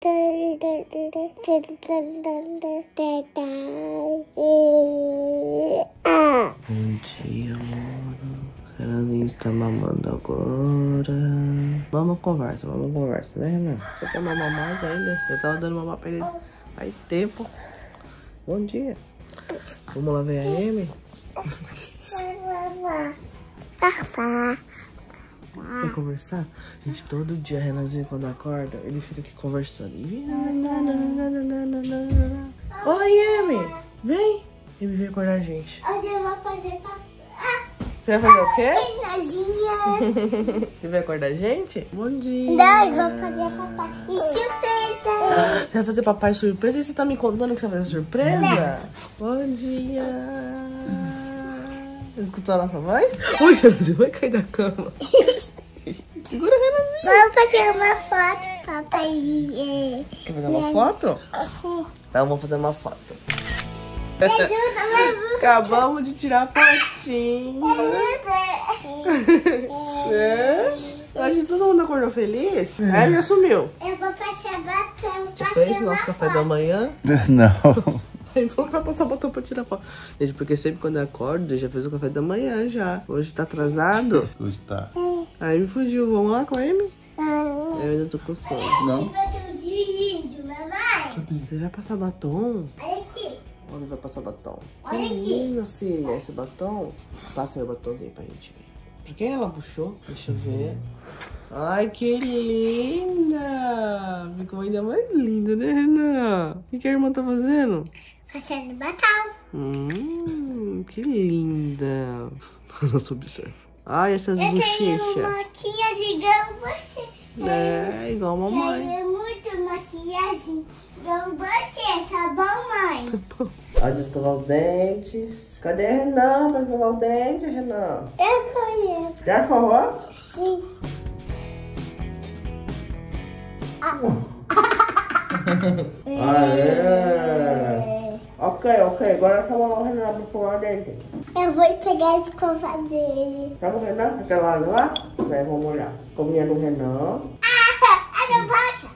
Bom dia, amor. Renanzinho está mamando agora. Vamos conversa, né, Renan? Você quer mamar mais ainda? Eu tava dando mamar pra ele faz tempo. Bom dia. Vamos lá ver a Amy? Quer conversar? Gente, todo dia, Renanzinho, quando acorda, ele fica aqui conversando. Oi, Amy! Vem! Amy veio acordar a gente. Hoje eu vou fazer Você vai fazer o quê? Renazinha. Você vai acordar a gente? Bom dia! Não, eu vou fazer papai. E surpresa! Você vai fazer papai surpresa? E você tá me contando que você vai fazer surpresa? Bom dia! Escutou a nossa voz? Oi, Renanzinho, vai cair da cama. Segura, Renanzinho. Vamos fazer uma foto, papai. Quer fazer uma foto? Sim. Então, vamos fazer uma foto. Ajuda, Acabamos de tirar a fotinha. É? Acho que todo mundo acordou feliz. Aí ele assumiu. Eu vou passar batom. Já fez nosso café da manhã? Não. Aí falou que vai passar batom pra tirar foto. Gente, porque sempre quando eu acordo, eu já fez o café da manhã já. Hoje tá atrasado. Hoje tá. Aí me fugiu. Vamos lá com ele? Eu ainda tô com sono. Não. Você vai passar batom? Olha aqui. Onde vai passar batom? Olha aqui. Menina, filha, esse batom. Passa aí o batomzinho pra gente ver. Pra quem ela puxou? Deixa eu ver. Ai, que linda! Ficou ainda mais linda, né, Renan? O que a irmã tá fazendo? Passando batom. Que linda. Nossa, observa. Ai, essas Eu tenho bochechas. maquiagem igual você. É, igual a mamãe. Tenho muito maquiagem igual você, tá bom, mãe? Hora de escovar os dentes. Cadê a Renan pra escovar os dentes, Renan? Eu conheço. Já escovou? Sim. Aê! Ok. Agora chama o Renan pra escovar o dente. Eu vou pegar a escova dele. Chama o Renan, aquele lado lá. Vai, vamos olhar. Cominha do Renan. Não vaca.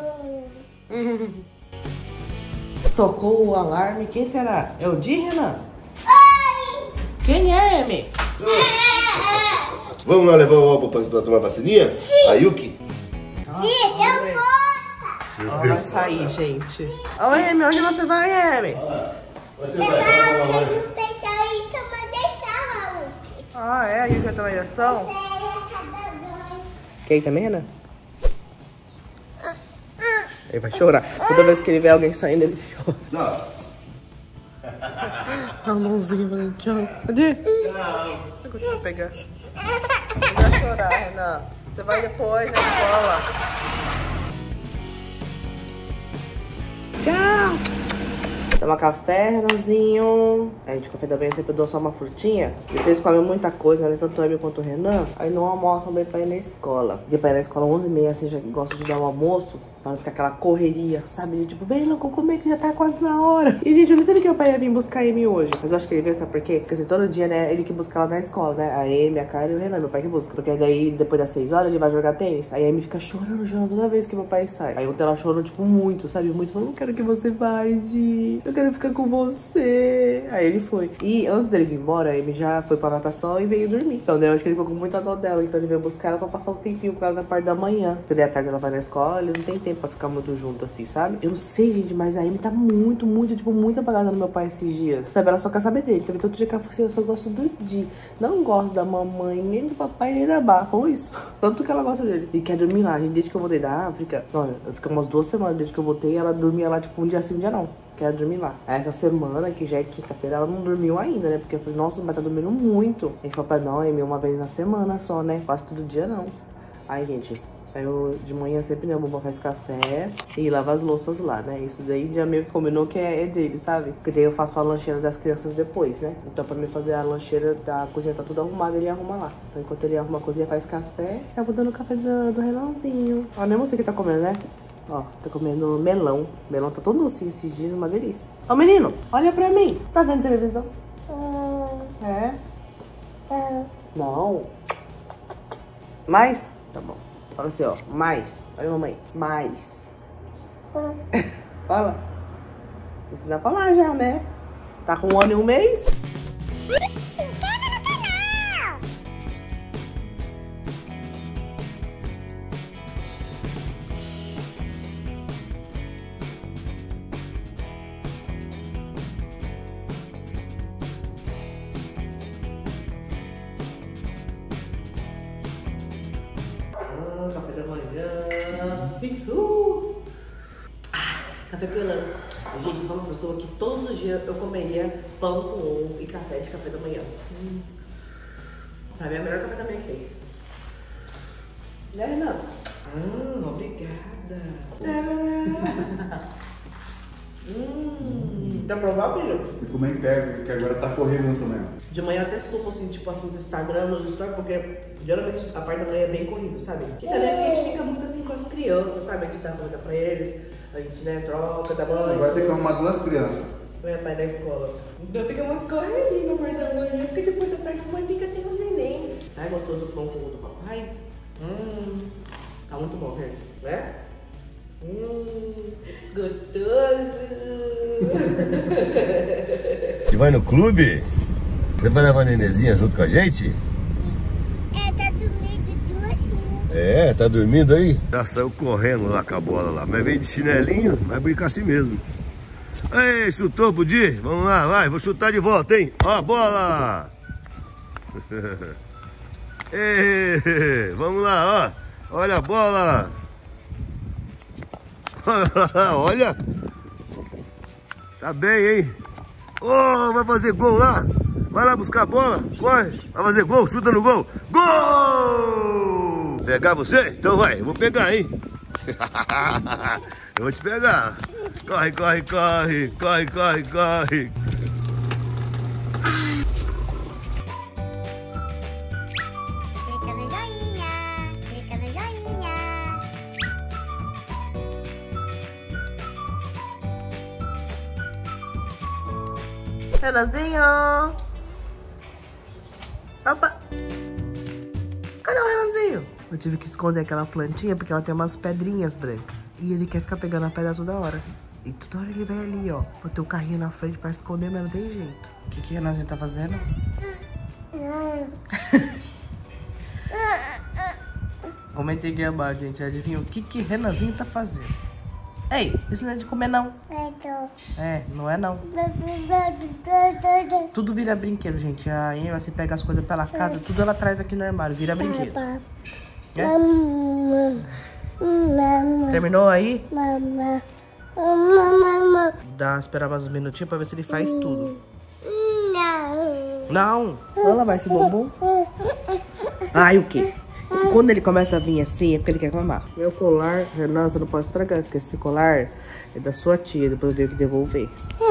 Tocou o alarme. Quem será? É o Di, Renan? Oi! Quem é, Amy? Vamos lá levar o álbum pra tomar vacininha? Sim. A Yuki? Tia, eu vou. Ó, vai sair, gente. Oi, Amy, onde você vai, Amy? Onde Eu vou pegar e tomar deixar, Ah, é? A Yuki vai tomar injeção? Quer ir também, Renan? Ele vai chorar. Toda vez que ele vê alguém saindo, ele chora. Não. A mãozinha falando tchau. Cadê? Tchau. Você conseguiu pegar? Não vai chorar, Renan. Você vai depois na escola. Tchau. Toma café, Renanzinho. A gente, café da manhã, sempre dou só uma frutinha. Porque eles comem muita coisa, né? Tanto eu quanto o Renan. Aí não almoçam bem pra ir na escola. Porque pra ir na escola 11h30, assim, já gosto de dar um almoço. Pra não ficar aquela correria, sabe? De, tipo, vem, louco, comer que já tá quase na hora. E, gente, eu não sei que meu pai ia vir buscar a Amy hoje. Mas eu acho que ele veio, sabe por quê? Porque, assim, todo dia, né? Ele que busca ela na escola, né? A Amy, a Karen e o Renan, meu pai que busca. Porque daí, depois das 6 horas, ele vai jogar tênis. Aí a Amy fica chorando toda vez que meu pai sai. Aí ontem ela chorou, tipo, muito, sabe? Muito. Falou, não quero que você vá, Di. Eu quero ficar com você. Aí ele foi. E antes dele vir embora, a Amy já foi pra natação e veio dormir. Então, daí eu acho que ele ficou com muita dó dela. Então ele veio buscar ela pra passar um tempinho com ela na parte da manhã. Porque daí à tarde ela vai na escola, eles não tem tempo pra ficar muito junto assim, sabe? Eu não sei, gente, mas a Amy tá muito apagada no meu pai esses dias. Sabe? Ela só quer saber dele. Teve todo dia que ela falou assim, eu só gosto do Di. Não gosto da mamãe, nem do papai, nem da Bá. Falou isso. Tanto que ela gosta dele. E quer dormir lá, gente. Desde que eu voltei da África, olha, eu fiquei umas 2 semanas desde que eu voltei, ela dormia lá, tipo, um dia sim, um dia não. Quer dormir lá. Aí essa semana, que já é quinta-feira, ela não dormiu ainda, né? Porque eu falei, nossa, mas tá dormindo muito. Aí falou pra não, Amy, uma vez na semana só, né? Quase todo dia não. Aí, gente, aí eu de manhã sempre, né, o Bobão faz café e lava as louças lá, né? Isso daí já meio que combinou que é dele, sabe? Porque daí eu faço a lancheira das crianças depois, né? Então pra mim fazer a lancheira da cozinha tá tudo arrumada, ele arruma lá. Então enquanto ele arruma a cozinha, faz café, eu vou dando o café do Renanzinho. Ó, nem você que tá comendo, né? Ó, tá comendo melão. Melão tá todo docinho esses dias, uma delícia. Ó, menino, olha pra mim. Tá vendo televisão? É? Não. Mais? Tá bom. Fala assim, ó. Mais. Olha, mamãe. Mais. Fala. Ensina a falar já, né? Tá com 1 ano e 1 mês? Café da manhã. Café pelando. Gente, eu sou uma pessoa que todos os dias eu comeria pão com ovo e café de café da manhã. Pra mim é o melhor café da manhã que tem. Né, Renan? Obrigada. Quer provar, filho? E como é que pega, que agora tá correndo também. De manhã eu até sumo assim, tipo assim, do Instagram, nos stories, porque geralmente a parte da manhã é bem corrido, sabe? E também a gente fica muito assim com as crianças, sabe? A gente dá comida pra eles, a gente, né, troca, dá banho. Agora tem que arrumar 2 crianças. É, pai da escola. Então fica muito correria na parte da manhã, porque depois da tarde a mãe fica sem os neném. Ai, gostoso o pão com o do papai? Tá muito bom, gente, né? Gostoso! Você vai no clube? Você vai levar a nenezinha junto com a gente? Tá dormindo duas, né? É, tá dormindo aí? Já saiu correndo lá com a bola lá, mas veio de chinelinho, vai brincar assim mesmo. Ei, chutou, Budi? Vamos lá, vai, vou chutar de volta, hein? Ó a bola! Ei, vamos lá, ó. Olha a bola! Olha! Tá bem, hein? Oh, vai fazer gol lá! Vai lá buscar a bola, corre! Vai fazer gol, chuta no gol! Gol! Pegar você? Então vai, eu vou pegar, hein? Eu vou te pegar! Corre, corre, corre! Corre, corre, corre! Clica no joinha, clica no joinha. Renanzinho! Opa! Cadê o Renanzinho? Eu tive que esconder aquela plantinha porque ela tem umas pedrinhas brancas. E ele quer ficar pegando a pedra toda hora. E toda hora ele vai ali, ó. Botei o carrinho na frente pra esconder, mas não tem jeito. O que o Renanzinho tá fazendo? Comentei aqui abaixo, gente. Adivinha o que Renanzinho tá fazendo? Ei, isso não é de comer, não. É, não é, não. Tudo vira brinquedo, gente. A Amy, você pega as coisas pela casa, tudo ela traz aqui no armário. Vira brinquedo. É? Terminou aí? Dá, esperar mais uns minutinhos pra ver se ele faz tudo. Não. Vamos lavar esse bumbum? Ai, o quê? Quando ele começa a vir assim, é porque ele quer mamar. Meu colar, Renan, você não pode estragar, porque esse colar é da sua tia, depois eu tenho que devolver.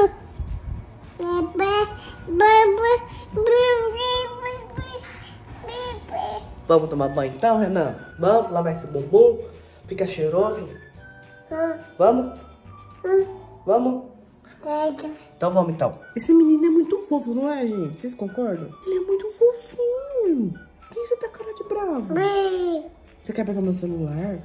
Vamos tomar banho então, Renan? Vamos lavar esse bumbum? Fica cheiroso? Vamos? Vamos? Então vamos então. Esse menino é muito fofo, não é, gente? Vocês concordam? Ele é muito fofinho. Por que você tá cara de bravo? Você quer pegar meu celular?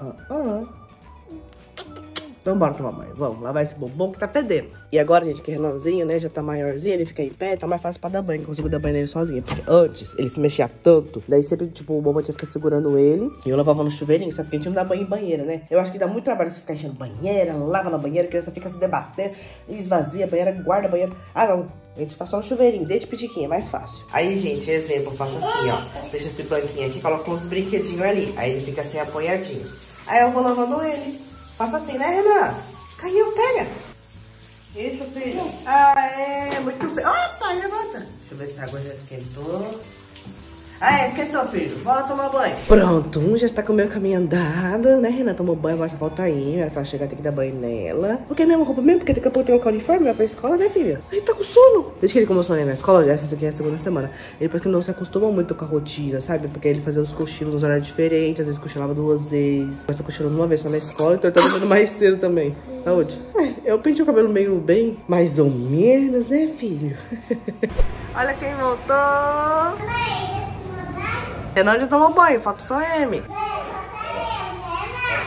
Então bora tomar banho. Vamos lavar esse bumbum que tá fedendo. E agora, gente, que Renanzinho, né, já tá maiorzinho, ele fica em pé, tá mais fácil pra dar banho. Consigo dar banho nele sozinho. Porque antes, ele se mexia tanto. Daí sempre, tipo, o bombom tinha que ficar segurando ele. E eu lavava no chuveirinho, sabe? Porque a gente não dá banho em banheira, né? Eu acho que dá muito trabalho você ficar enchendo banheira, lava na banheira, a criança fica se debatendo, esvazia a banheira, guarda a banheira. Ah, não. A gente faz só no chuveirinho, desde pitiquinha, é mais fácil. Aí, gente, exemplo, eu faço assim, ó. Deixa esse banquinho aqui, coloco uns brinquedinhos ali. Aí ele fica assim, apoiadinho. Aí eu vou lavando ele. Faço assim, né, Renan? Caiu, pega. Isso, filho. Ah, é, muito bem. Opa, levanta. Deixa eu ver se a água já esquentou. Ah, esquentou, filho. Bora tomar banho. Pronto, já está com o meu caminho andado, né, Renan? Tomou banho, agora volta aí. Na hora que ela chegar, tem que dar banho nela. Porque é a mesma roupa mesmo, porque daqui a pouco tem que colocar o uniforme, vai pra escola, né, filha? Ele tá com sono. Desde que ele começou a ir na escola, essa aqui é a segunda semana. Ele parece que não se acostumou muito com a rotina, sabe? Porque ele fazia os cochilos nos horários diferentes, às vezes cochilava 2 vezes. Mas tá cochilando uma vez só na escola, então ele tá dormindo mais cedo também. Saúde. Eu pentei o cabelo meio bem, mais ou menos, né, filho? Olha quem voltou. Renan já tomou banho, falta só a Amy.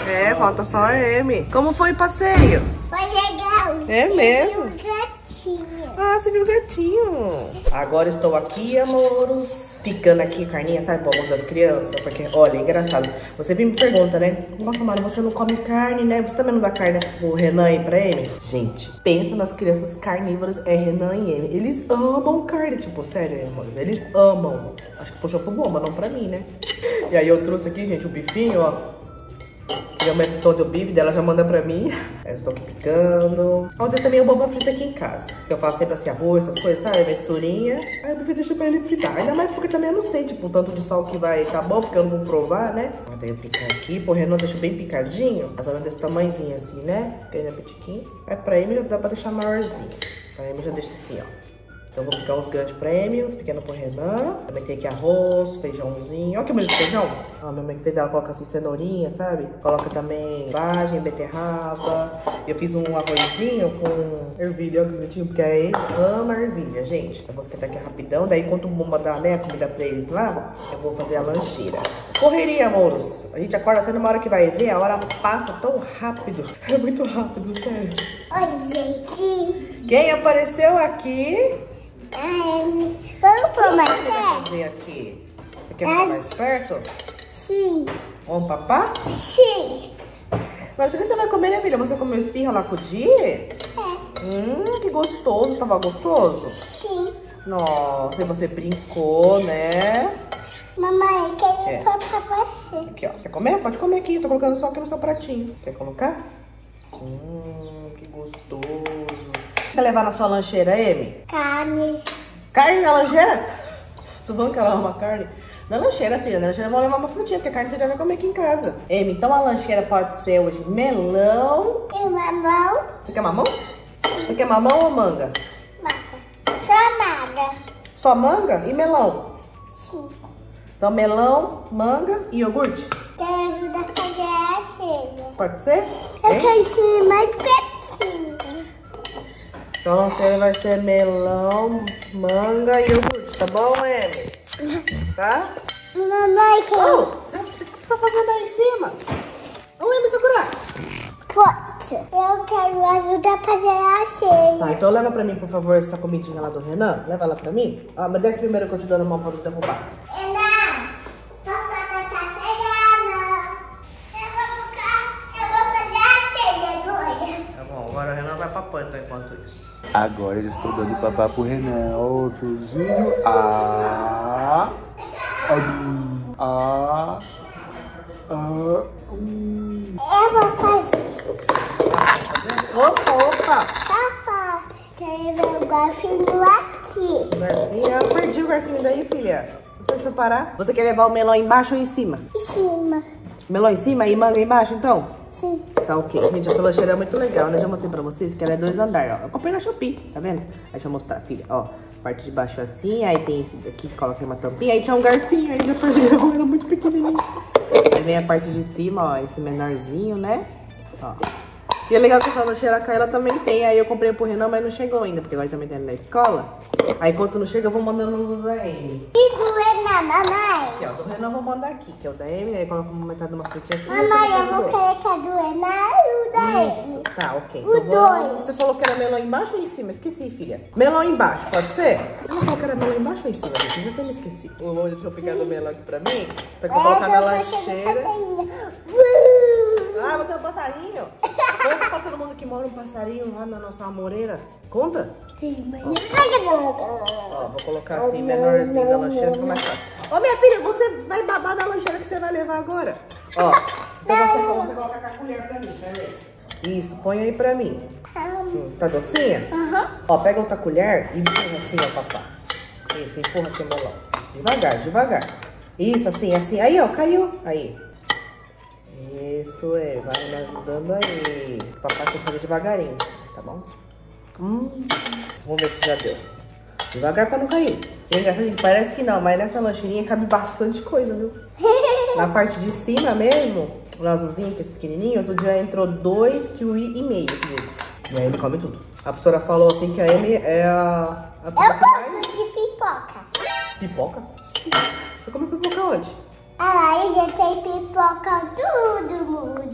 É, falta só a Amy. Como foi o passeio? Foi legal. É mesmo? Eu vi o gatinho. Ah, você viu o gatinho. Agora estou aqui, amores, picando aqui carninha, sabe, para das crianças. Porque, olha, é engraçado. Você me pergunta, né? Nossa, Mari, você não come carne, né? Você também não dá carne pro Renan e pra Amy? Gente, pensa nas crianças carnívoras, é Renan e Amy. Eles amam carne, tipo, sério, amores. Eles amam. Acho que puxou pro bom, mas não pra mim, né? E aí eu trouxe aqui, gente, o bifinho, ó. Minha mãe todo o bife dela já manda pra mim. Eu estou aqui picando. Vamos dizer também o boba frita aqui em casa. Eu faço sempre assim, arroz, essas coisas, sabe? Misturinha. Aí o bife deixa pra ele fritar. Ainda mais porque também eu não sei, tipo, o tanto de sal que vai tá bom, porque eu não vou provar, né? Mas aí eu picar aqui. Por Renan deixo bem picadinho. Mais ou menos desse tamanhozinho assim, né? Porque ele é pitiquinho. Aí pra Amy já dá pra deixar maiorzinho. Pra Amy já deixa assim, ó. Então eu vou picar uns grandes pra Amy, uns pequenos pro Renan. Também tem aqui arroz, feijãozinho. Olha que bonito feijão. Ó, minha mãe que fez, ela coloca assim cenourinha, sabe? Coloca também vagem, beterraba. Eu fiz um arrozinho com ervilha, olha que bonitinho, porque a Amy ama ervilha, gente. Eu vou esquentar aqui rapidão. Daí enquanto vou mandar, né, a comida pra eles lá, eu vou fazer a lancheira. Correria, amores. A gente acorda sendo uma hora que vai ver, a hora passa tão rápido. É muito rápido, sério. Oi, gente. Quem apareceu aqui? Vamos pôr mais O que vai perto? fazer aqui? Você quer ficar mais perto? Sim. Vamos, papá? Sim. Mas o que você vai comer, né, filha? Você comeu esfirra lá com o Di? Que gostoso. Tava gostoso? Sim. Nossa, e você brincou, né? Mamãe, eu quero pôr pra você. Aqui, ó. Quer comer? Pode comer aqui. Tô colocando só aqui no seu pratinho. Quer colocar? Que gostoso. Quer levar na sua lancheira, Amy? Carne. Carne na lancheira? Tô falando que ela ama carne. Na lancheira, filha. Na lancheira eu vou levar uma frutinha, porque a carne você já vai comer aqui em casa. Amy, então a lancheira pode ser hoje melão. E mamão. Você quer mamão? Você quer mamão ou manga? Mata. Chamada. Só manga e melão. Sim. Então melão, manga e iogurte. Quero ajudar a fazer a ceia. Pode ser? Eu Hein? quero ser mais pertinho. Então a lancheira vai ser melão, manga e iogurte, tá bom, Amy? Tá? Mamãe, Oh, o que você tá fazendo aí em cima? Ô, Amy, segurar. pode. Eu quero ajudar a fazer a ceia. Tá, então leva pra mim, por favor, essa comidinha lá do Renan. Leva lá pra mim. Ah, mas desce primeiro que eu te dando a mão pra não derrubar. Renan, papai tá pegando. Eu vou fazer a ceia agora. Tá bom, agora o Renan vai pra pão, então, enquanto isso. Agora eu estou dando papá pro Renan. Outrozinho. Eu vou fazer. Opa! Papai, quero ver o garfinho aqui. Garfinho, eu perdi o garfinho daí, filha. Você deixa eu parar? Você quer levar o melão embaixo ou em cima? Em cima. Melão em cima e manga embaixo, então? Sim. Tá ok. Gente, essa lancheira é muito legal, né? Já mostrei pra vocês que ela é 2 andares, ó. Eu comprei na Shopee, tá vendo? Aí deixa eu mostrar, filha. Ó, parte de baixo assim, aí tem esse daqui que coloca uma tampinha. Aí tinha um garfinho, aí já perdi agora, era muito pequenininho. Aí vem a parte de cima, ó, esse menorzinho, né? Ó. E é legal que essa lancheira cá, ela também tem. Aí eu comprei pro Renan, mas não chegou ainda, porque agora também tem na escola. Aí enquanto não chega, eu vou mandando no da Amy. E do Renan, mamãe? Aqui, ó, do Renan eu vou mandar aqui, que é o da Amy. Aí coloca uma metade de uma frutinha aqui. Mamãe, eu vou querer que a do Renan e o da Isso, Amy. tá, ok. O Então, vamos- dois. Você falou que era melão embaixo ou em cima? Esqueci, filha. Melão embaixo, pode ser? Ela falou que era melão embaixo ou em cima, gente? Eu já até me esqueci. Deixa eu pegar do melão aqui pra mim. Só que eu vou colocar na lancheira. Ah, você é um passarinho? Conta pra todo mundo que mora um passarinho lá na nossa amoreira. Conta? Ó, vou colocar assim, menorzinho da lancheira, fica mais fácil. Ô, minha filha, você vai babar na lancheira que você vai levar agora. Ó, então você coloca com a colher pra mim, peraí. Isso, põe aí pra mim. Tá docinha? Ó, pega outra colher e empurra assim, ó, papá. Isso, empurra aqui o melão. Devagar, devagar. Isso, assim, assim. Aí, ó, caiu. Aí. Isso, vai me ajudando aí. O papai tem que fazer devagarinho, tá bom? Vamos ver se já deu. Devagar pra não cair. Parece que não, mas nessa lancheirinha cabe bastante coisa, viu? Na parte de cima mesmo, o azulzinho, que é esse pequenininho, outro dia entrou 2,5 kg. E aí ele come tudo. A professora falou assim que a Amy é a Eu pessoa que mais... gosto de pipoca. Pipoca? Você come pipoca onde? Ah, lá já tem pipoca todo mundo.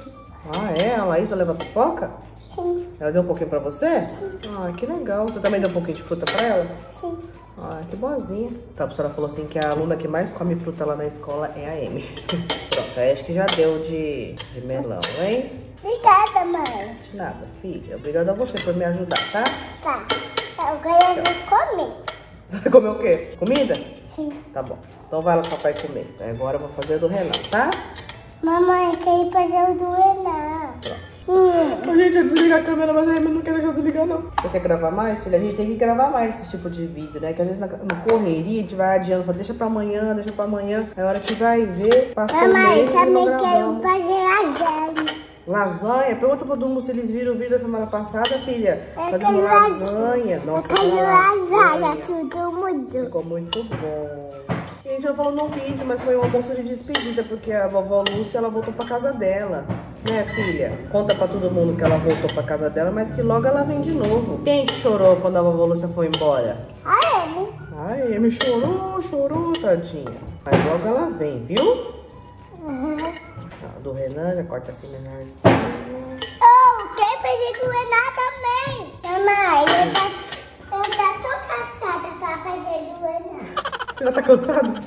Ah, é? A Laísa leva pipoca? Sim. Ela deu um pouquinho pra você? Sim. Ah, que legal. Você também deu um pouquinho de fruta pra ela? Sim. Ah, que boazinha. Tá, a professora falou assim que a aluna que mais come fruta lá na escola é a Amy. Pronto, aí acho que já deu de melão, hein? Obrigada, mãe. De nada, filha. Obrigada a você por me ajudar, tá? Tá. Agora eu vou comer. Você vai comer o quê? Comida? Sim. Tá bom. Então vai lá com o papai comer. Agora eu vou fazer a do Renan, tá? Mamãe, quer ir fazer o do Renan. Gente, eu desligo a câmera, mas a Amy não quer deixar eu desligar, não. Você quer gravar mais, filha? A gente tem que gravar mais esse tipo de vídeo, né? Que às vezes na correria a gente vai adiando, fala, deixa pra amanhã, deixa pra amanhã. É a hora que vai ver, passou o Mamãe, mês e não também quero gravamos. fazer lasanha. Lasanha? Pergunta pro Dumo se eles viram o vídeo da semana passada, filha. Eu Fazendo quero lasanha. Nossa, eu quero lasanha. lasanha, tudo mudou. Ficou muito bom. Gente, eu falo no vídeo, mas foi um almoço de despedida, porque a vovó Lúcia, ela voltou pra casa dela. Né, filha? Conta pra todo mundo que ela voltou pra casa dela, mas que logo ela vem de novo. Quem que chorou quando a vovó Lúcia foi embora? A Amy. A Amy chorou, tadinha. Mas logo ela vem, viu? Tá, do Renan, já corta assim menorzinho. Oh, quer fazer do Renan também? Mamãe, eu já tô cansada pra fazer do Renan. Já tá cansado?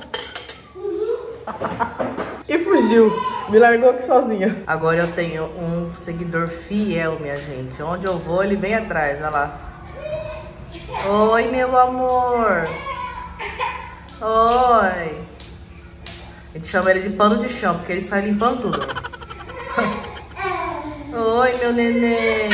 E fugiu. Me largou aqui sozinha. Agora eu tenho um seguidor fiel, minha gente. Onde eu vou, ele vem atrás, olha lá. Oi, meu amor. Oi. A gente chama ele de pano de chão, porque ele sai limpando tudo. Oi, meu neném.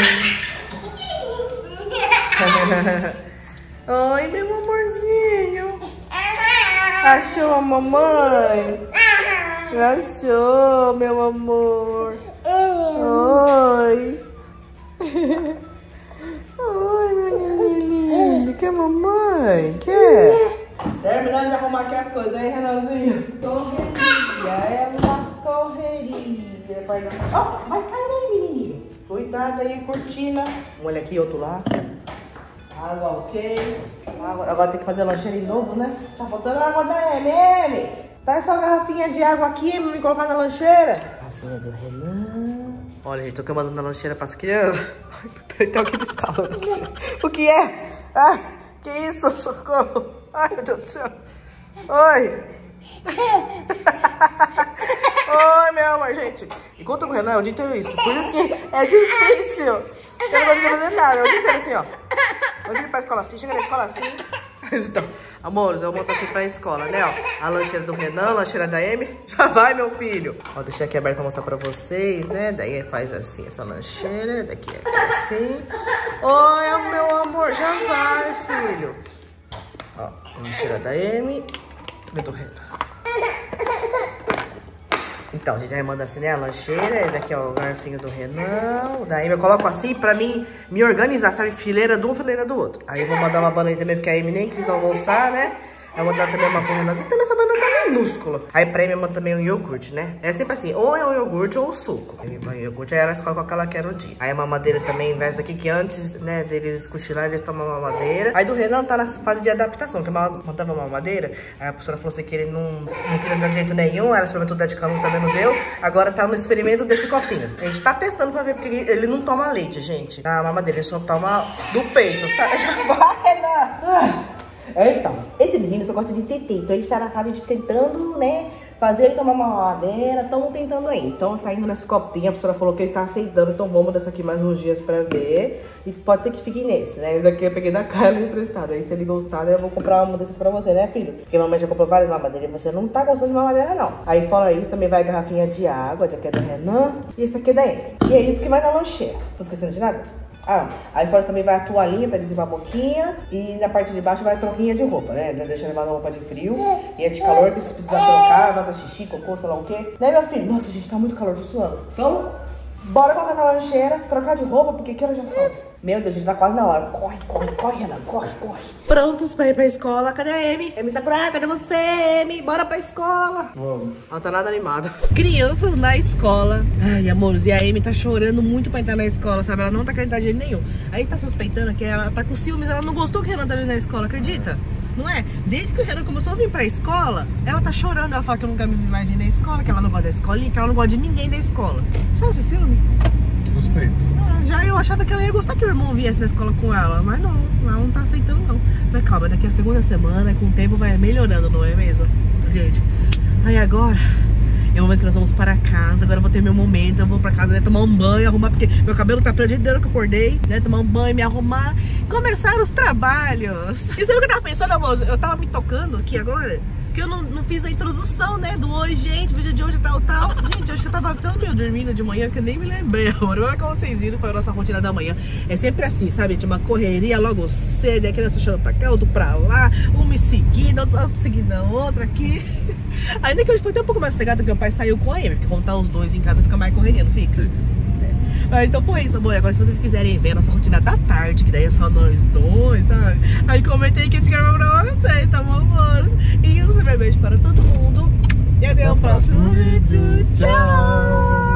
Oi, meu amorzinho. Achou a mamãe? Achou, meu amor. Oi. Oi, meu neném lindo. Quer mamãe? Quer? Terminando de arrumar aqui as coisas, hein, Renanzinho? Correria, é uma correria. Oh, vai cair, menininho. Cuidado aí, cortina. Um olho aqui, outro lá. Água, ok. Agora tem que fazer lancheira de novo, né? Tá faltando água da MM. Traz sua garrafinha de água aqui pra me colocar na lancheira. Garrafinha do Renan. Olha, gente, tô queimando na lancheira pras crianças. Ai, peraí, tem alguém piscando. O que é? Ai, que isso? Socorro. Ai, meu Deus do céu. Oi. Oi, meu amor, gente. Enquanto com o Renan, é o dia inteiro isso. Por isso que é difícil. Eu não consigo fazer nada. É o dia inteiro assim, ó. Hoje ele pra escola assim, chega na escola assim. Então, amores, eu vou montar aqui pra escola, né, ó. A lancheira do Renan, a lancheira da Amy. Já vai, meu filho. Ó, deixei aqui aberto pra mostrar pra vocês, né. Daí faz assim, essa lancheira. Daqui assim. Oi, meu amor, já vai, filho. Ó, a lancheira da Amy e do Renan. Então, gente, aí manda assim, né, a lancheira, esse daqui é o garfinho do Renan, daí eu coloco assim pra mim me organizar, sabe, fileira de um, fileira do outro. Aí eu vou mandar uma banana também, porque a Amy nem quis almoçar, né, eu vou mandar também uma com o Renanzinho, também essa banana tá minúscula. Aí pra Amy eu mando também um iogurte, né, é sempre assim, ou é um iogurte ou um suco. Aí o iogurte, aí ela escolhe qual que ela quer no dia. Aí a mamadeira também, invés daqui, que antes, né, deles cochilarem, eles tomam uma mamadeira. Aí do Renan tá na fase de adaptação, que eu mandava uma mamadeira, aí a professora falou assim que ele não queria dar de jeito nenhum, ela experimentou dar de cano, também não deu. Agora tá no experimento desse copinho. A gente tá testando pra ver, porque ele não toma leite, gente. A mamadeira, ele só toma do peito, sabe? Já vai, Renan! Então, esse menino só gosta de tetê, então a gente tá na casa de tentando, né, fazer ele tomar uma mamadeira, estamos tentando aí. Então tá indo nesse copinho, a professora falou que ele tá aceitando, então vamos dessa aqui mais uns dias pra ver. E pode ser que fique nesse, né, esse daqui eu peguei da Carla emprestado, aí se ele gostar, né, eu vou comprar uma dessa pra você, né, filho? Porque a mamãe já comprou várias mamadeiras e você não tá gostando de mamadeira, não. Aí fora isso, também vai a garrafinha de água, essa aqui é do Renan e essa aqui é da Amy. E é isso que vai na lancheira. Tô esquecendo de nada? Ah, aí fora também vai a toalhinha pra ele limpar a boquinha. E na parte de baixo vai a troquinha de roupa, né? Deixa ele levar na roupa de frio. E é de calor, que se precisar trocar, vaza xixi, cocô, sei lá o quê. Né, meu filho? Nossa, gente, tá muito calor, tô suando. Então, bora colocar na lancheira, trocar de roupa, porque que horas já são? Meu Deus, gente, tá quase na hora. Corre, corre, corre, Renan, corre, corre. Prontos pra ir pra escola. Cadê a Amy? Amy Sakura, cadê você, Amy? Bora pra escola. Vamos. Ela tá nada animada. Crianças na escola. Ai, amores, e a Amy tá chorando muito pra entrar na escola, sabe? Ela não tá querendo entrar de jeito nenhum. A gente tá suspeitando que ela tá com ciúmes, ela não gostou que o Renan tá vindo na escola, acredita? Não é? Desde que o Renan começou a vir pra escola, ela tá chorando. Ela fala que nunca vai vir na escola, que ela não gosta da escolinha, que ela não gosta de ninguém da escola. Sabe esse filme? Suspeito. Já eu achava que ela ia gostar que o irmão viesse na escola com ela, mas não, ela não tá aceitando não. Mas calma, daqui a segunda semana, com o tempo vai melhorando, não é mesmo? Gente, aí agora é o momento que nós vamos para casa. Agora eu vou ter meu momento, eu vou pra casa, né, tomar um banho, arrumar, porque meu cabelo tá preto desde que eu acordei, né, tomar um banho, me arrumar, começar os trabalhos. E sabe o que eu tava pensando, amor? Eu tava me tocando aqui agora, que eu não fiz a introdução, né, do oi, gente, vídeo de hoje tal. Gente, acho que eu tava tão meio dormindo de manhã que eu nem me lembrei agora. Olha como vocês viram, foi a nossa rotina da manhã. É sempre assim, sabe, de uma correria logo cedo, a criança chorando pra cá, outro pra lá, um me seguindo, outro seguindo a outra aqui. Ainda que hoje foi até um pouco mais sossegado, porque meu pai saiu com a Amy, porque quando tá os dois em casa fica mais correria, não fica? Então foi isso, amor. Agora se vocês quiserem ver a nossa rotina da tarde, que daí é só nós dois, sabe? Aí comentei que a gente gravou pra vocês, tá bom, amores? E um super beijo para todo mundo. E até o próximo vídeo. Tchau!